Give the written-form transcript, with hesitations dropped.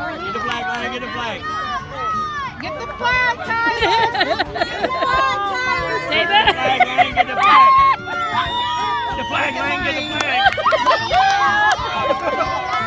Get the flag, Lane, get the flag. Get the flag, Tyler. Get the flag, Tyler. Say that. Flag, Lane, get the flag. Get the flag, Lane, get the flag.